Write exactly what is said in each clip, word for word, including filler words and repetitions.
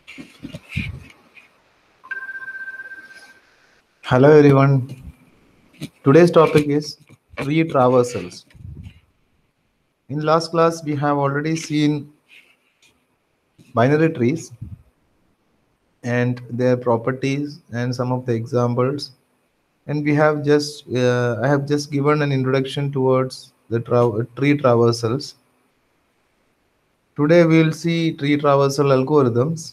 Hello everyone. Today's topic is tree traversals. In last class we have already seen binary trees and their properties and some of the examples, and we have just uh, I have just given an introduction towards the tra- tree traversals. Today we will see tree traversal algorithms.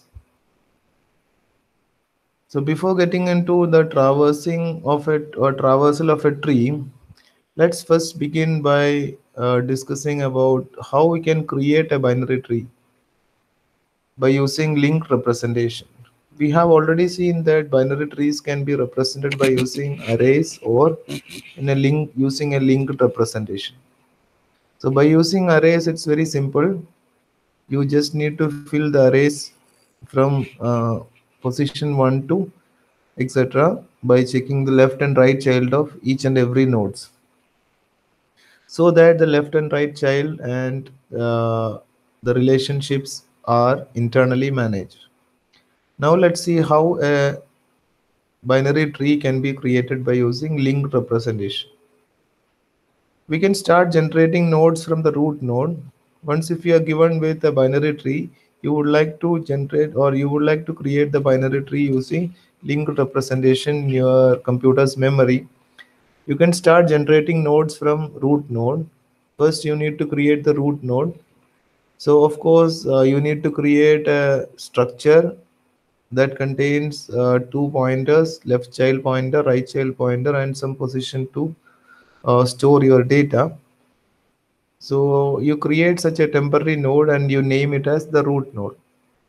So before getting into the traversing of it or traversal of a tree, let's first begin by uh, discussing about how we can create a binary tree by using linked representation. We have already seen that binary trees can be represented by using arrays or in a link using a linked representation. So by using arrays, it's very simple. You just need to fill the arrays from uh, position one to et cetera by checking the left and right child of each and every nodes, so that the left and right child and uh, the relationships are internally managed. Now let's see how a binary tree can be created by using linked representation. We can start generating nodes from the root node. Once if you are given with a binary tree, you would like to generate or you would like to create the binary tree using linked representation in your computer's memory. You can start generating nodes from root node. First you need to create the root node. So of course uh, you need to create a structure that contains uh, two pointers, left child pointer, right child pointer, and some position to uh, store your data. So you create such a temporary node and you name it as the root node.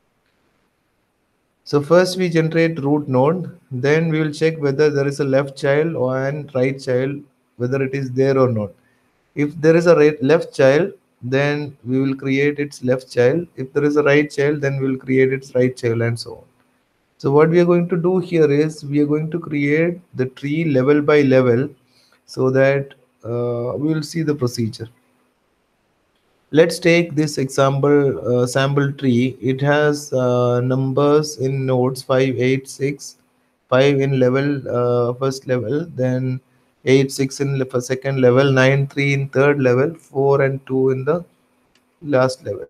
So first we generate root node, then we will check whether there is a left child or and right child, whether it is there or not. If there is a right, left child, then we will create its left child. If there is a right child, then we will create its right child, and so on. So what we are going to do here is we are going to create the tree level by level, so that uh, we will see the procedure. Let's take this example uh, sample tree. It has uh, numbers in nodes five, eight, six, five in level uh, first level, then eight, six in the second level, nine, three in third level, four and two in the last level.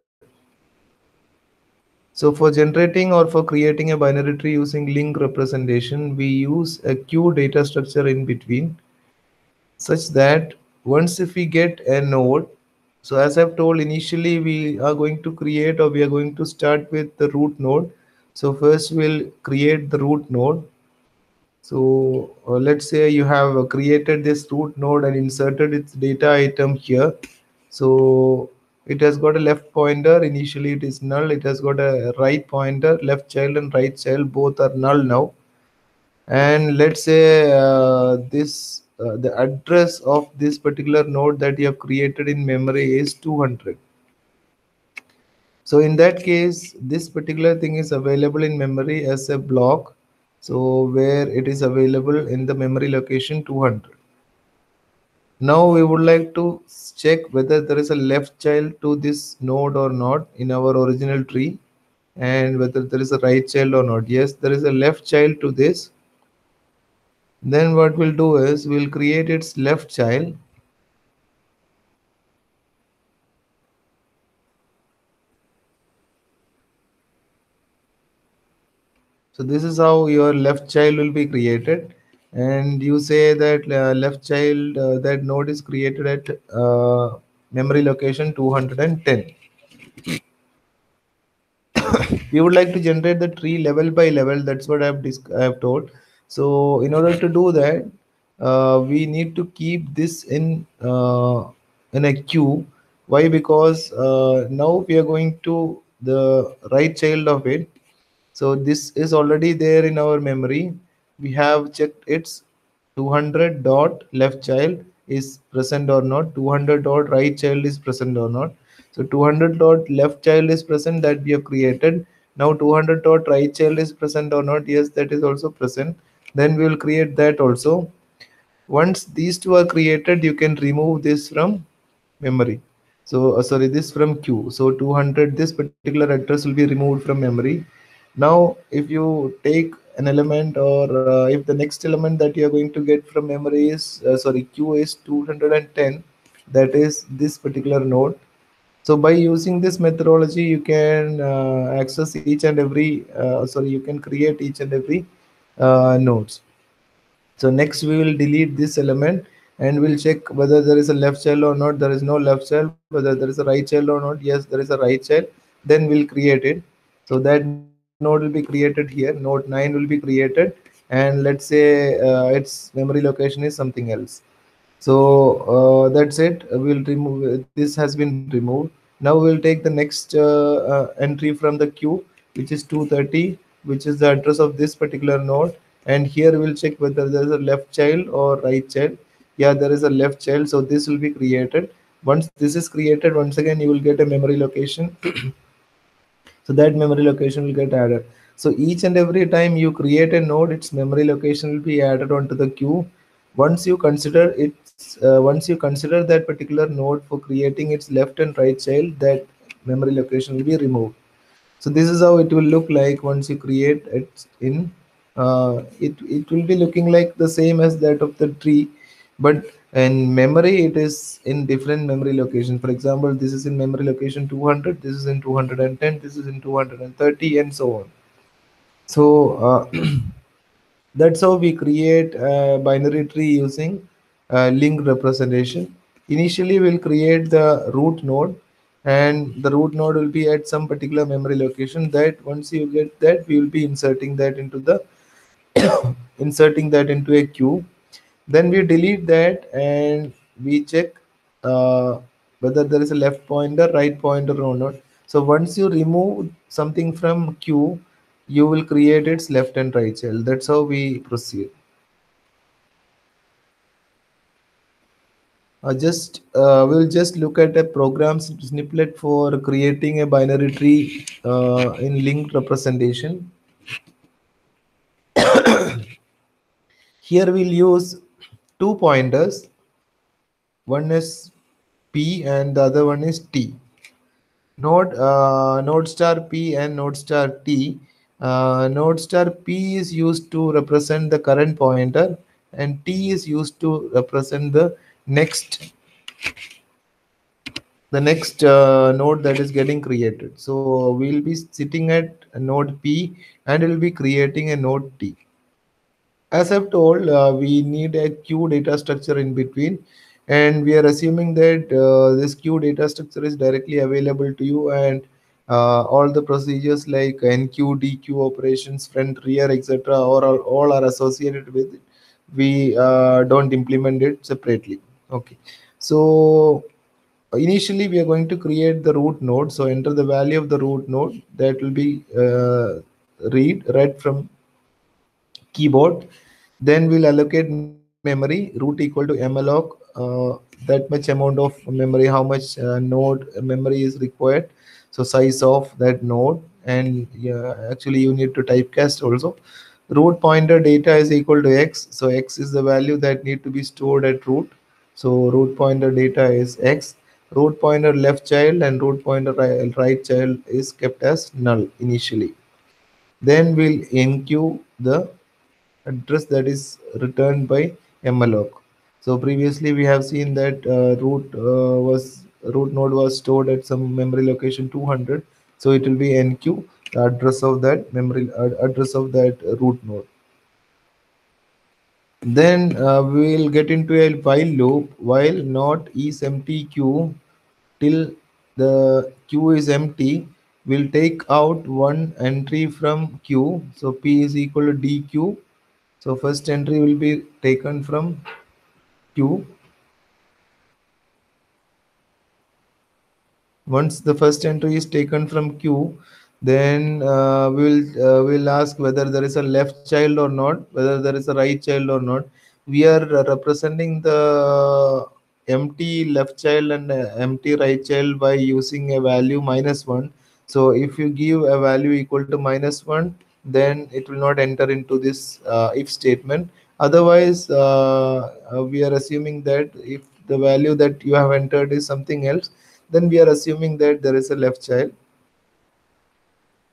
So for generating or for creating a binary tree using link representation, we use a queue data structure in between, such that once if we get a node, so as I've told initially, we are going to create or we are going to start with the root node. So first we'll create the root node. So uh, let's say you have uh, created this root node and inserted its data item here. So it has got a left pointer. Initially it is null. It has got a right pointer. Left child and right child both are null now. And let's say uh, this uh, the address of this particular node that you have created in memory is two hundred. So in that case, this particular thing is available in memory as a block, so where it is available in the memory location two hundred. Now we would like to check whether there is a left child to this node or not in our original tree, and whether there is a right child or not. Yes, there is a left child to this. Then what we'll do is we'll create its left child. So this is how your left child will be created, and you say that uh, left child uh, that node is created at uh, memory location two hundred ten. We would like to generate the tree level by level. That's what I've dis- I've told. So in order to do that, uh, we need to keep this in uh, in a queue. Why? Because uh, now we are going to the right child of it. So this is already there in our memory. We have checked its two hundred dot left child is present or not, two hundred dot right child is present or not. So two hundred dot left child is present, that we have created. Now two hundred dot right child is present or not. Yes, that is also present. Then we will create that also. Once these two are created, you can remove this from memory. So uh, sorry, this from queue. So two hundred, this particular address will be removed from memory. Now if you take an element, or uh, if the next element that you are going to get from memory is uh, sorry, q is two hundred ten, that is this particular node. So by using this methodology, you can uh, access each and every uh, sorry, you can create each and every uh, nodes. So next we will delete this element, and we'll check whether there is a left child or not. There is no left child. Whether there is a right child or not. Yes, there is a right child. Then we'll create it. So that node will be created here. Node nine will be created, and let's say uh, its memory location is something else. So uh, that's it. We'll remove, this has been removed. Now we'll take the next uh, uh, entry from the queue, which is two thirty, which is the address of this particular node. And here we'll check whether there is a left child or right child. Yeah, there is a left child, so this will be created. Once this is created, once again you will get a memory location. So that memory location will get added. So each and every time you create a node, its memory location will be added onto the queue. Once you consider its uh, once you consider that particular node for creating its left and right child, that memory location will be removed. So this is how it will look like once you create it in uh, it it will be looking like the same as that of the tree, but in memory it is in different memory location. For example, this is in memory location two hundred, this is in two hundred ten, this is in two hundred thirty, and so on. So uh, that's how we create a binary tree using uh, linked representation. Initially, we'll create the root node, and the root node will be at some particular memory location. That once you get that, we will be inserting that into the inserting that into a queue. Then we delete that, and we check uh, whether there is a left pointer, right pointer or not. So once you remove something from queue, you will create its left and right child. That's how we proceed. Uh, just uh, we'll just look at a program snippet for creating a binary tree uh, in linked representation. Here we'll use two pointers. One is P and the other one is T. Node uh, node star P and node star T. Uh, node star P is used to represent the current pointer, and T is used to represent the next the next uh, node that is getting created. So we'll be sitting at node P, and we'll be creating a node T. As I've told, uh, we need a queue data structure in between, and we are assuming that uh, this queue data structure is directly available to you, and uh, all the procedures like N Q, D Q operations, front, rear, et cetera, all, are- all are associated with it. We uh, don't implement it separately. Okay, so initially we are going to create the root node. So enter the value of the root node that will be uh, read read from keyboard. Then we'll allocate memory root equal to malloc, uh, that much amount of memory, how much uh, node memory is required. So size of that node, and yeah, actually you need to typecast also. Root pointer data is equal to x, so x is the value that need to be stored at root. So root pointer data is x. Root pointer left child and root pointer ri- right child is kept as null initially. Then we'll enqueue the address that is returned by malloc. So previously we have seen that uh, root uh, was root node was stored at some memory location two hundred. So it will be enqueue the address of that memory uh, address of that uh, root node. Then uh, we will get into a while loop. While not is empty queue till the queue is empty, we'll take out one entry from queue. So p is equal to dq. So first entry will be taken from queue. Once the first entry is taken from queue, then uh, we'll uh, we'll ask whether there is a left child or not, whether there is a right child or not. We are uh, representing the empty left child and uh, empty right child by using a value minus one. So if you give a value equal to minus one, then it will not enter into this uh, if statement. Otherwise, uh, uh, we are assuming that if the value that you have entered is something else, then we are assuming that there is a left child.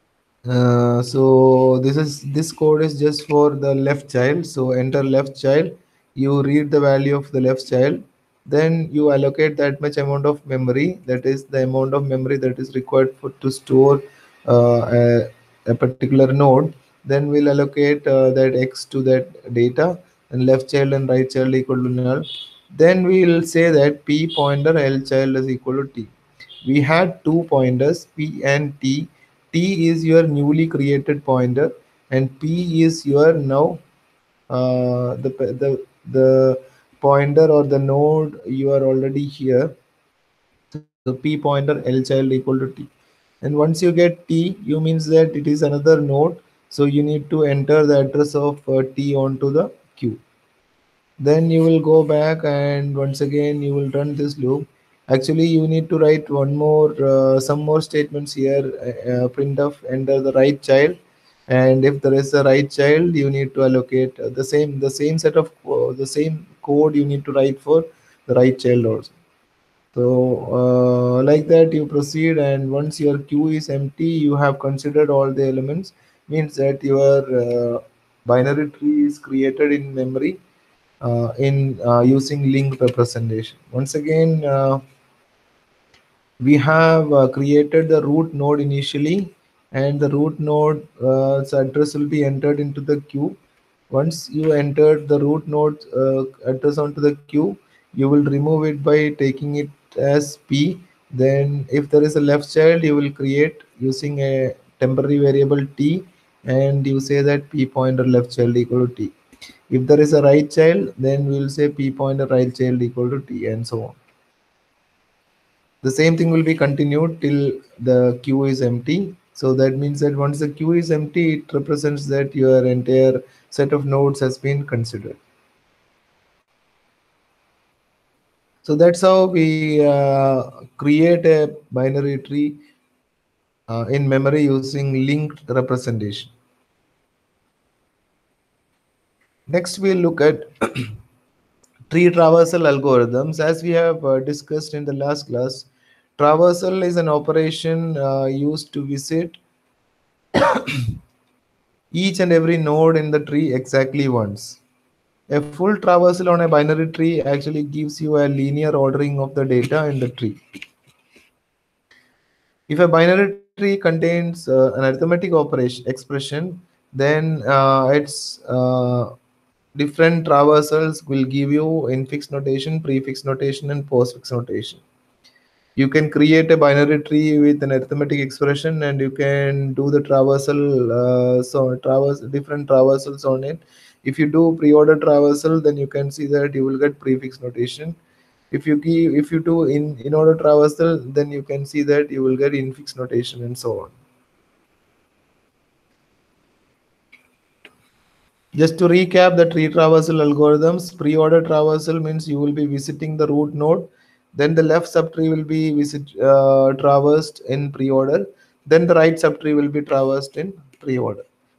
Uh, so this is this code is just for the left child. So enter left child. You read the value of the left child. Then you allocate that much amount of memory. That is the amount of memory that is required for to store uh, a, a particular node. Then we'll allocate uh, that x to that data, and left child and right child equal to null. Then we'll say that p pointer l child is equal to t. We had two pointers p and t. T is your newly created pointer, and p is your now uh, the the the pointer or the node you are already here. So p pointer l child equal to t. And once you get t, you means that it is another node. So you need to enter the address of uh, t onto the queue. Then you will go back and once again you will run this loop. Actually you need to write one more uh, some more statements here. Uh, uh, print of enter the right child, and if there is a right child you need to allocate uh, the same the same set of uh, the same code you need to write for the right child also. So uh, like that you proceed, and once your queue is empty you have considered all the elements, means that your uh, binary tree is created in memory uh, in uh, using linked representation. Once again, uh, we have uh, created the root node initially, and the root node uh, its address will be entered into the queue. Once you entered the root node uh, address onto the queue, you will remove it by taking it as p. Then if there is a left child you will create using a temporary variable t, and you say that p pointer left child equal to t. If there is a right child, then we will say p pointer right child equal to t, and so on. The same thing will be continued till the queue is empty. So that means that once the queue is empty, it represents that your entire set of nodes has been considered. So that's how we uh, create a binary tree uh, in memory using linked representation. Next, we'll look at tree traversal algorithms. As we have uh, discussed in the last class, traversal is an operation uh, used to visit each and every node in the tree exactly once. A full traversal on a binary tree actually gives you a linear ordering of the data in the tree. If a binary tree contains uh, an arithmetic operation expression, then uh, its uh, different traversals will give you infix notation, prefix notation, and postfix notation. You can create a binary tree with an arithmetic expression, and you can do the traversal uh, so travers different traversals on it. If you do pre-order traversal, then you can see that you will get prefix notation. If you give if you do in in order traversal, then you can see that you will get infix notation, and so on. Just to recap the tree traversal algorithms, pre-order traversal means you will be visiting the root node, then the left subtree will be visit uh, traversed in pre-order, then the right subtree will be traversed in pre-order.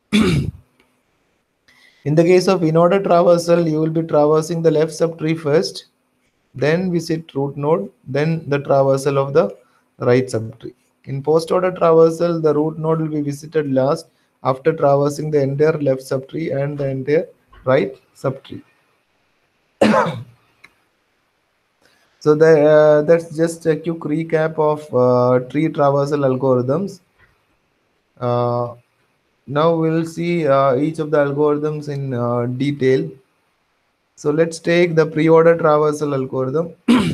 In the case of in-order traversal, you will be traversing the left subtree first, then visit root node, then the traversal of the right subtree. In post-order traversal, the root node will be visited last after traversing the entire left subtree and the entire right subtree. So the, uh, that's just a quick recap of uh, tree traversal algorithms. Uh, Now we'll see uh, each of the algorithms in uh, detail. So let's take the pre-order traversal algorithm.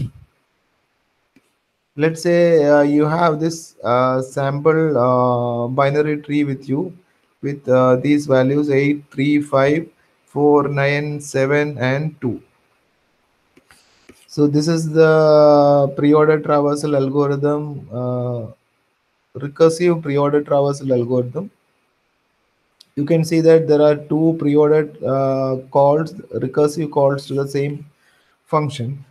Let's say uh, you have this uh, sample uh, binary tree with you with uh, these values eight, three, five, four, nine, seven, and two. So this is the pre-order traversal algorithm, uh, recursive pre-order traversal algorithm. You can see that there are two pre-ordered uh, calls, recursive calls to the same function.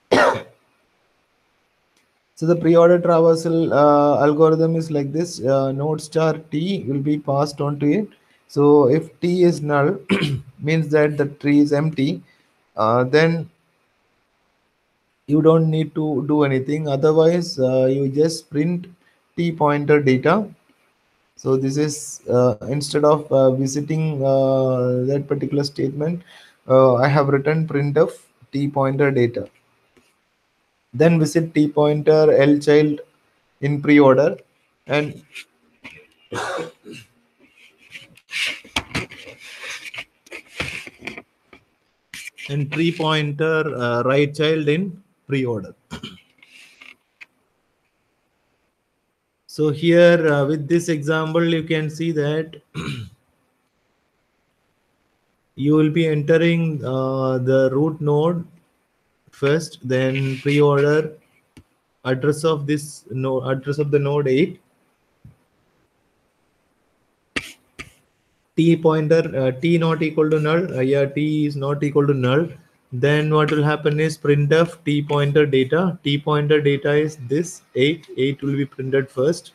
So the pre-order traversal uh, algorithm is like this. Uh, node star t will be passed on to it. So if t is null, means that the tree is empty, uh, then you don't need to do anything. Otherwise, uh, you just print t pointer data. So this is uh, instead of uh, visiting uh, that particular statement, uh, I have written printf t pointer data. Then visit t pointer l child in pre-order, and and three pointer uh, right child in pre-order. So here uh, with this example, you can see that you will be entering uh, the root node first, then pre-order address of this node, address of the node eight, t pointer uh, t not equal to null. Uh, yeah, t is not equal to null. Then what will happen is printf t pointer data. T pointer data is this eight. eight will be printed first.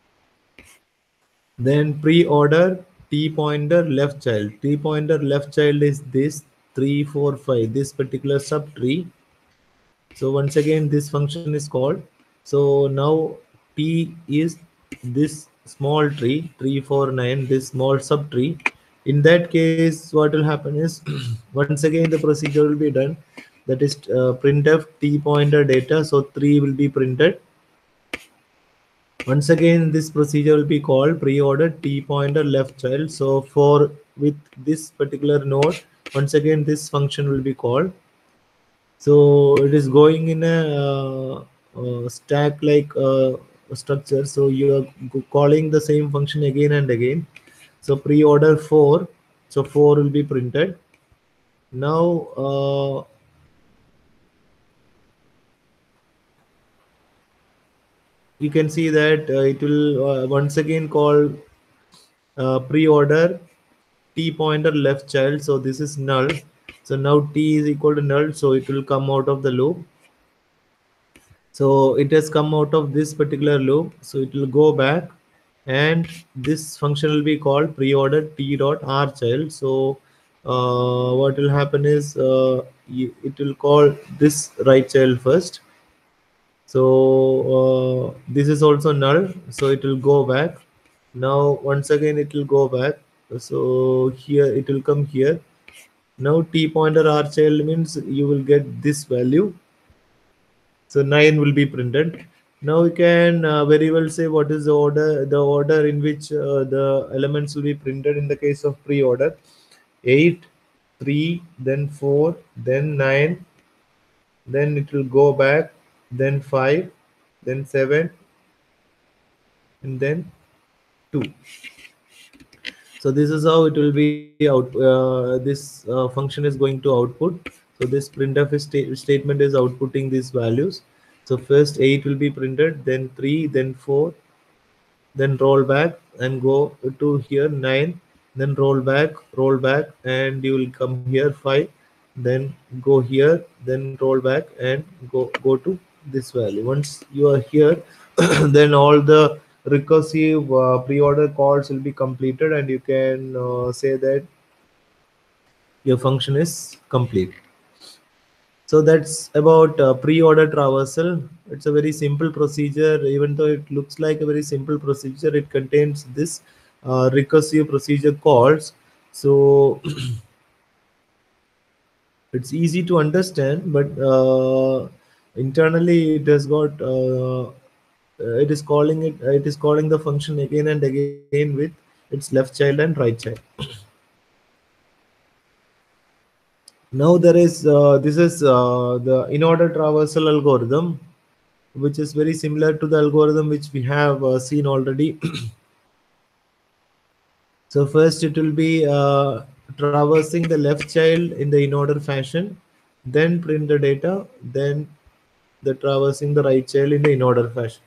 Then pre-order t pointer left child. T pointer left child is this three four five, this particular subtree. So once again this function is called. So now t is this small tree three four nine, this small subtree. In that case what will happen is once again the procedure will be done, that is uh, printf t pointer data. So three will be printed. Once again this procedure will be called pre-order t pointer left child. So for with this particular node, once again this function will be called. So it is going in a uh, uh, stack like uh, structure. So you are g- calling the same function again and again. So pre-order four, so four will be printed. Now uh, you can see that uh, it will uh, once again call uh, pre-order t pointer left child. So this is null. So now t is equal to null, so it will come out of the loop. So it has come out of this particular loop, so it will go back, and this function will be called pre-order t dot r child. So uh, what will happen is uh, you, it will call this right child first. So uh, this is also null, so it will go back. Now once again it will go back, so here it will come here. Now t pointer r child means you will get this value, so nine will be printed. Now we can uh, very well say what is the order, the order in which uh, the elements will be printed in the case of pre-order. eight, three, then four, then nine, then it will go back, then five, then seven, and then two. So this is how it will be out. Uh, this uh, function is going to output. So this printf is sta statement is outputting these values. So first eight will be printed, then three, then four, then roll back and go to here nine, then roll back, roll back, and you will come here five, then go here, then roll back and go go to this value. Once you are here, then all the recursive uh, pre-order calls will be completed, and you can uh, say that your function is complete. So that's about uh, pre-order traversal. It's a very simple procedure. Even though it looks like a very simple procedure, it contains this uh, recursive procedure calls. So it's easy to understand, but uh, internally it has got uh, uh, it is calling it it is calling the function again and again with its left child and right child. Now there is uh, this is uh, the in order traversal algorithm, which is very similar to the algorithm which we have uh, seen already. So first it will be uh, traversing the left child in the in order fashion, then print the data, then the traversing the right child in the in order fashion.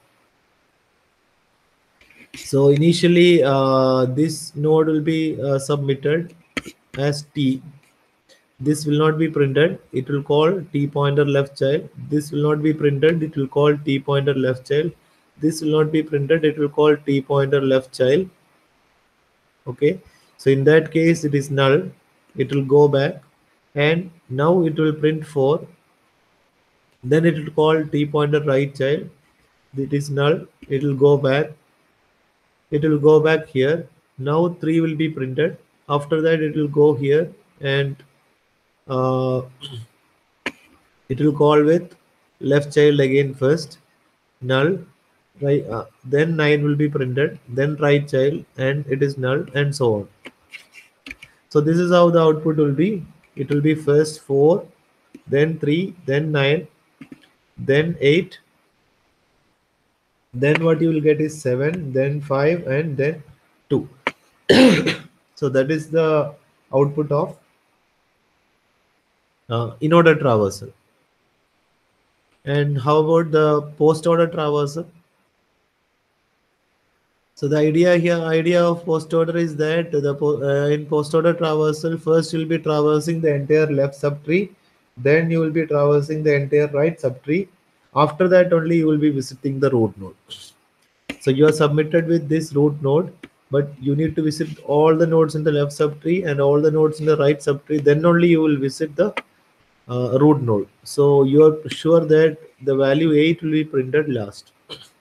So initially uh, this node will be uh, submitted as t. This will not be printed, it will call t pointer left child. This will not be printed, it will call t pointer left child. This will not be printed, it will call t pointer left child. Okay, so in that case it is null, it will go back, and now it will print four. Then it will call t pointer right child. It is null, it will go back, it will go back here. Now three will be printed. After that it will go here, and uh, it will call with left child again first, null, right, uh, then nine will be printed, then right child, and it is null, and so on. So this is how the output will be. It will be first four, then three, then nine, then eight, then what you will get is seven, then five, and then two. So that is the output of uh, in order traversal. And how about the post order traversal? So the idea here, idea of post order is that the po- uh, in post order traversal, first you'll be traversing the entire left subtree, then you will be traversing the entire right subtree. After that only you will be visiting the root node. So you are submitted with this root node, but you need to visit all the nodes in the left subtree and all the nodes in the right subtree. Then only you will visit the uh, root node. So you are sure that the value eight will be printed last.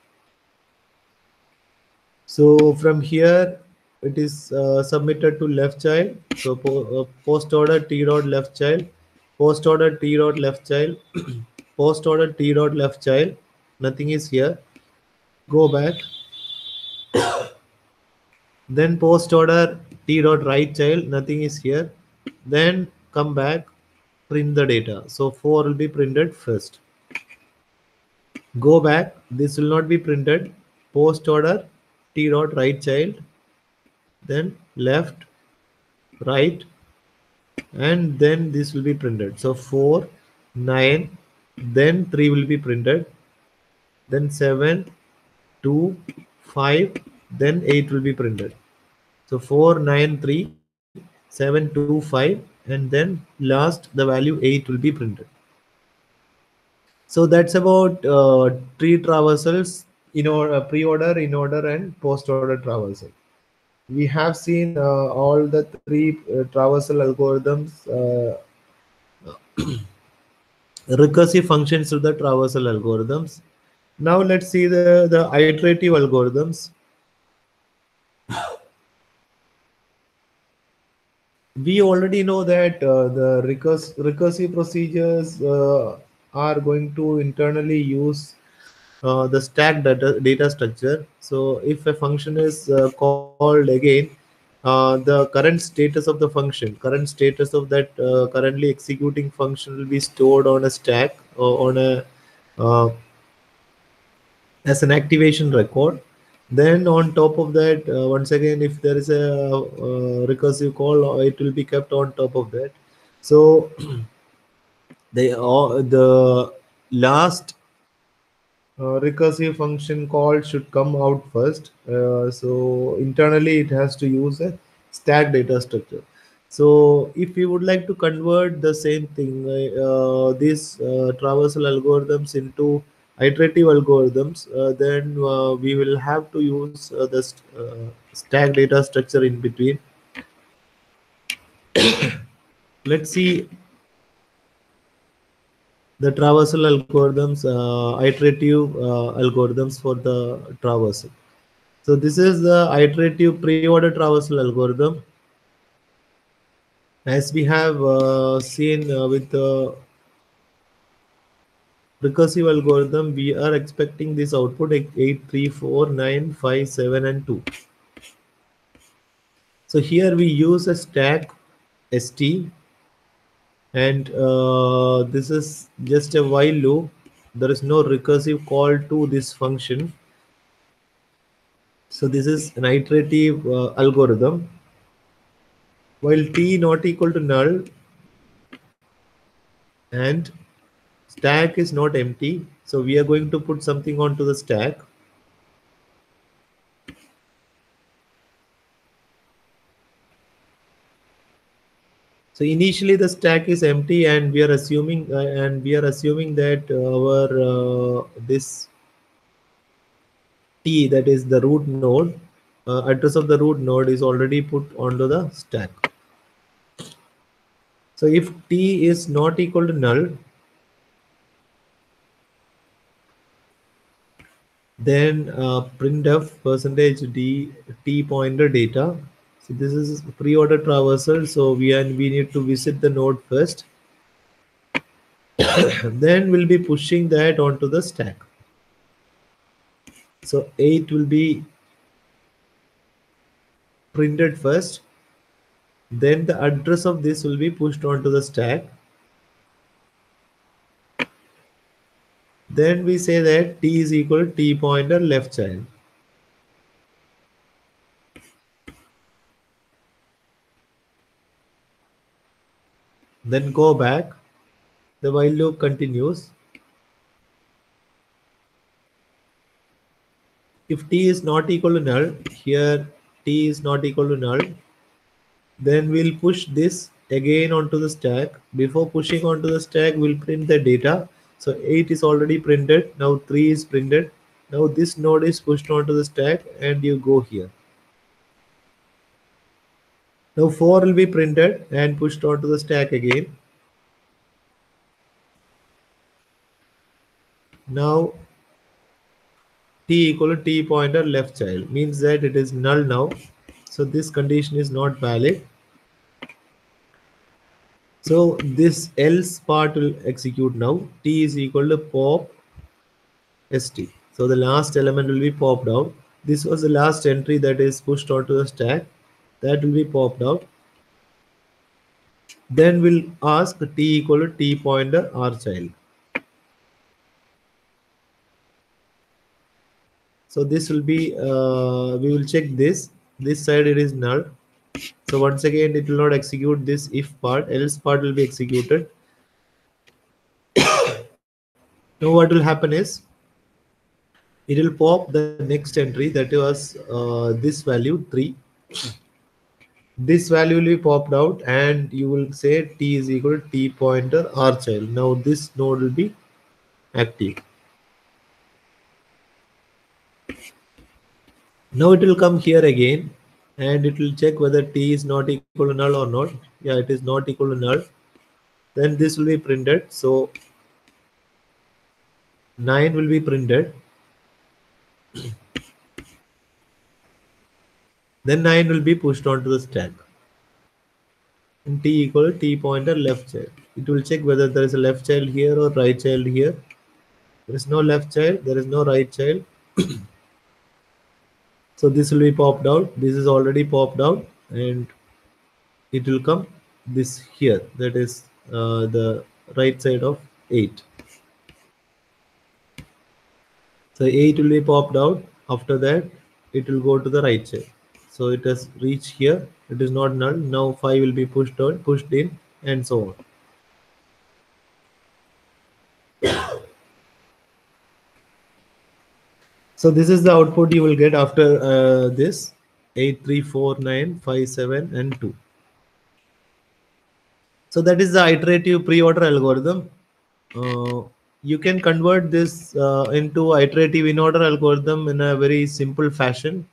So from here, it is uh, submitted to left child. So po- uh, post order T dot left child, post order T dot left child, post order T dot left child. Nothing is here. Go back. Then post order T dot right child. Nothing is here. Then come back. Print the data. So four will be printed first. Go back. This will not be printed. Post order T dot right child. Then left, right, and then this will be printed. So four, nine, then three will be printed, then seven, two, five, then eight will be printed. So four, nine, three, seven, two, five, and then last the value eight will be printed. So that's about uh, tree traversals in order, pre-order, in order, and post-order traversal. We have seen uh, all the three uh, traversal algorithms, uh, recursive functions to the traversal algorithms. Now let's see the, the iterative algorithms. We already know that uh, the recurs- recursive procedures uh, are going to internally use uh, the stack data, data structure. So if a function is uh, called again, uh, the current status of the function, current status of that uh, currently executing function will be stored on a stack or on a uh, as an activation record. Then on top of that, uh, once again, if there is a uh, recursive call, uh, it will be kept on top of that. So they uh, the last uh, recursive function call should come out first. Uh, so internally, it has to use a stack data structure. So if we would like to convert the same thing, uh, uh, these uh, traversal algorithms into iterative algorithms, uh, then uh, we will have to use uh, the st- uh, stack data structure in between. Let's see the traversal algorithms, uh, iterative uh, algorithms for the traversal. So this is the iterative pre-order traversal algorithm. As we have uh, seen uh, with the recursive algorithm, we are expecting this output at eight, three, four, nine, five, seven, and two. So here we use a stack st, and uh, this is just a while loop. There is no recursive call to this function. So this is an iterative uh, algorithm. While t not equal to null and stack is not empty, so we are going to put something onto the stack. So initially the stack is empty, and we are assuming uh, and we are assuming that our uh, this t, that is the root node, uh, address of the root node is already put onto the stack. So if t is not equal to null, Then uh, printf percentage d t pointer data. So this is pre-order traversal. So we are we need to visit the node first. Then we'll be pushing that onto the stack. So eight will be printed first. Then the address of this will be pushed onto the stack. Then we say that t is equal to t pointer left child. Then go back. The while loop continues. If t is not equal to null, here t is not equal to null, then we'll push this again onto the stack. Before pushing onto the stack, we'll print the data. So eight is already printed. Now three is printed. Now this node is pushed onto the stack and you go here. Now four will be printed and pushed onto the stack again. Now t equal to t pointer left child means that it is null now. So this condition is not valid. So this else part will execute now. T is equal to pop st. So the last element will be popped out. This was the last entry that is pushed onto the stack. That will be popped out. Then we'll ask t equal to t pointer r child. So this will be, uh, we will check this. This side it is null. So once again, it will not execute this if part, else part will be executed. Now what will happen is, it will pop the next entry that was uh, this value three. This value will be popped out and you will say t is equal to t pointer r child. Now this node will be active. Now it will come here again and it will check whether t is not equal to null or not. Yeah, it is not equal to null. Then this will be printed. So nine will be printed. Then nine will be pushed onto the stack. And t equal to t pointer left child. It will check whether there is a left child here or right child here. There is no left child, there is no right child. So this will be popped out. This is already popped out and it will come this here. That is uh, the right side of eight. So eight will be popped out. After that, it will go to the right side. So it has reached here. It is not null. Now five will be pushed on, pushed in, and so on. So this is the output you will get after uh, this eight, three, four, nine, five, seven, and two. So that is the iterative pre-order algorithm. Uh, you can convert this uh, into iterative in-order algorithm in a very simple fashion.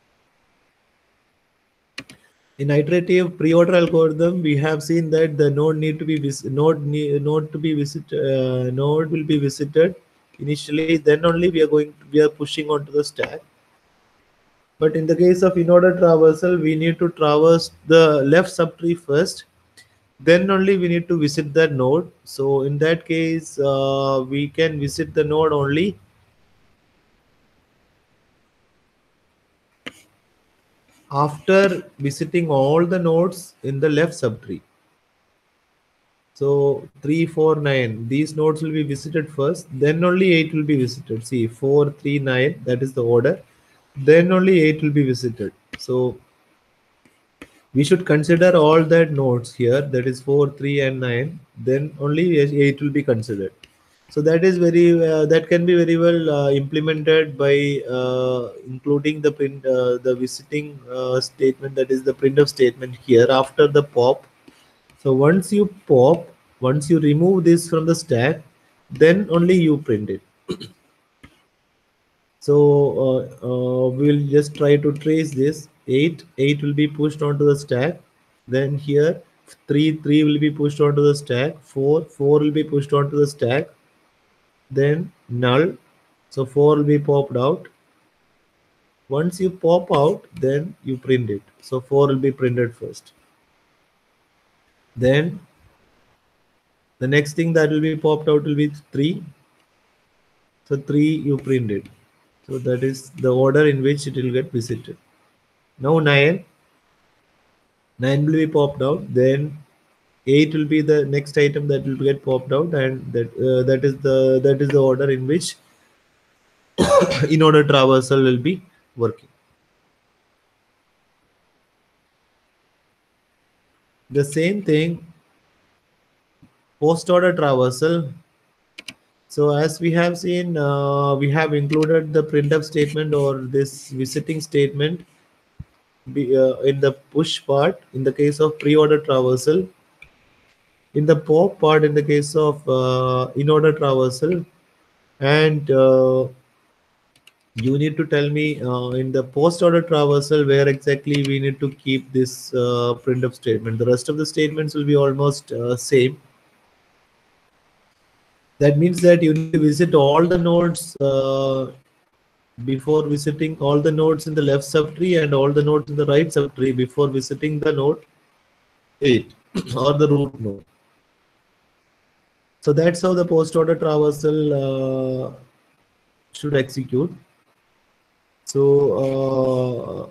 In iterative pre-order algorithm, we have seen that the node need to be node need, node to be visit uh, node will be visited initially. Then only we are going to, we are pushing onto the stack. But in the case of in-order traversal, we need to traverse the left subtree first. Then only we need to visit that node. So in that case, uh, we can visit the node only after visiting all the nodes in the left subtree. So three, four, nine, these nodes will be visited first, then only eight will be visited. See, four, three, nine, that is the order. Then only eight will be visited. So we should consider all that nodes here, that is four, three, and nine. Then only eight will be considered. So that is very uh, that can be very well uh, implemented by uh, including the print uh, the visiting uh, statement, that is the printf statement here after the pop. So once you pop, once you remove this from the stack, then only you print it. So uh, uh, we'll just try to trace this. eight, eight will be pushed onto the stack. Then here three, three will be pushed onto the stack. four, four will be pushed onto the stack. Then null, So four will be popped out. Once you pop out, then you print it. So four will be printed first. Then the next thing that will be popped out will be three. So three you print it. So that is the order in which it will get visited. Now nine. nine will be popped out. Then eight will be the next item that will get popped out, and that uh, that is the that is the order in which in order traversal will be working. The same thing post order traversal. So as we have seen, uh, we have included the printf statement or this visiting statement be, uh, in the push part in the case of pre-order traversal, in the pop part in the case of uh, in-order traversal, and uh, you need to tell me uh, in the post-order traversal where exactly we need to keep this uh, printf statement. The rest of the statements will be almost uh, same. That means that you need to visit all the nodes uh, before visiting all the nodes in the left subtree and all the nodes in the right subtree before visiting the node eight or the root node. So that's how the post order traversal uh, should execute. So uh,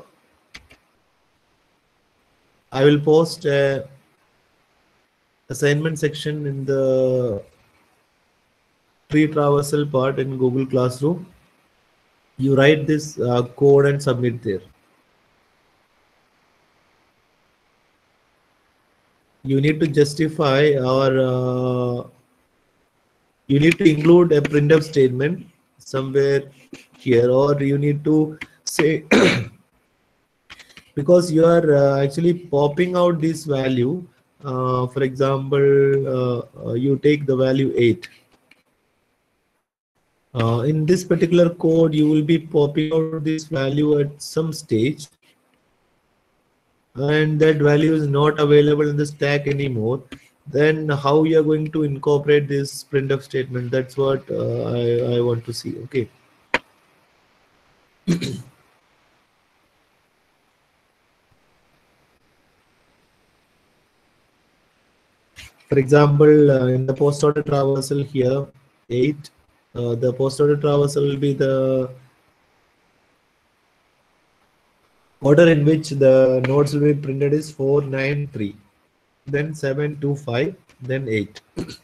I will post a assignment section in the tree traversal part in Google Classroom. You write this uh, code and submit there. You need to justify or uh, you need to include a printf statement somewhere here, or you need to say because you are uh, actually popping out this value. Uh, for example, uh, uh, you take the value eight. Uh, in this particular code, you will be popping out this value at some stage, and that value is not available in the stack anymore. Then how you are going to incorporate this printf statement? That's what uh, I, I want to see. Okay. For example, uh, in the post order traversal here, eight, uh, the post order traversal will be the order in which the nodes will be printed is four, nine, three, then seven, two, five, then eight.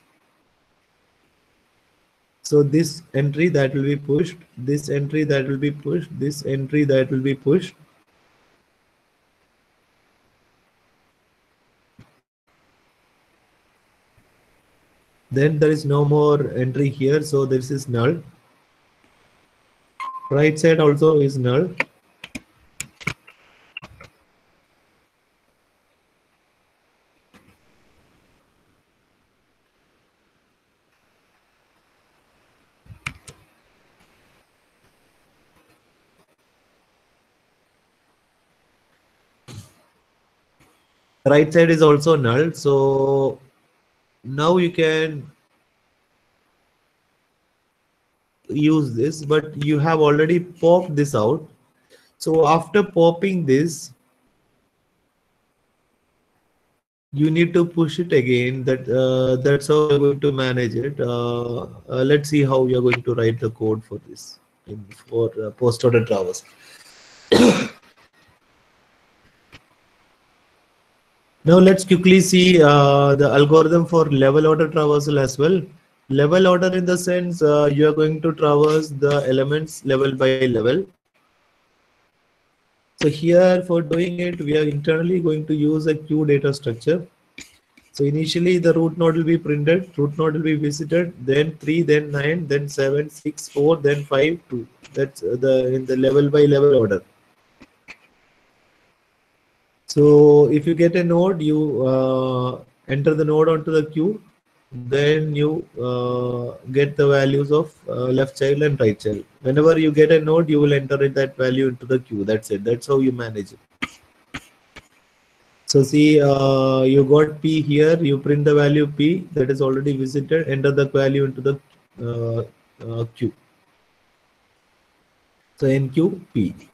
So this entry that will be pushed, this entry that will be pushed, this entry that will be pushed. Then there is no more entry here, so this is null. Right side also is null. Right side is also null. So now you can use this, but you have already popped this out. So after popping this, you need to push it again. That uh, that's how you're going to manage it. Uh, uh, let's see how you're going to write the code for this in, for uh, post order traversal. Now let's quickly see uh, the algorithm for level order traversal as well. Level order in the sense uh, you are going to traverse the elements level by level. So here for doing it, we are internally going to use a queue data structure. So initially the root node will be printed, root node will be visited, then three, then nine, then seven, six, four, then five, two. That's the in the level by level order. So if you get a node, you uh, enter the node onto the queue, then you uh, get the values of uh, left child and right child. Whenever you get a node, you will enter that value into the queue. That's it. That's how you manage it. So see, uh, you got P here, you print the value P that is already visited, enter the value into the uh, uh, queue. So N Q P.